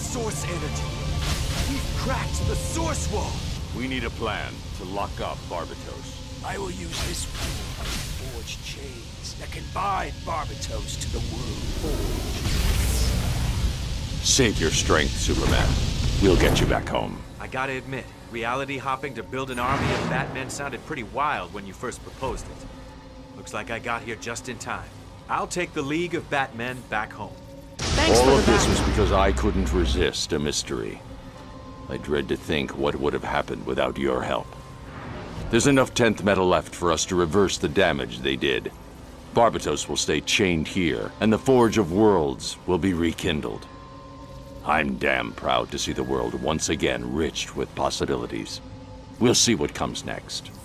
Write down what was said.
source energy. We've cracked the source wall. We need a plan to lock up Barbatos. I will use this pool of forged chains that can bind Barbatos to the world forge. Save your strength, Superman. We'll get you back home. I gotta admit, reality hopping to build an army of Batmen sounded pretty wild when you first proposed it. Looks like I got here just in time. I'll take the League of Batmen back home. Thanks All for of the this was back. because I couldn't resist a mystery. I dread to think what would have happened without your help. There's enough 10th metal left for us to reverse the damage they did. Barbatos will stay chained here, and the Forge of Worlds will be rekindled. I'm damn proud to see the world once again rich with possibilities. We'll see what comes next.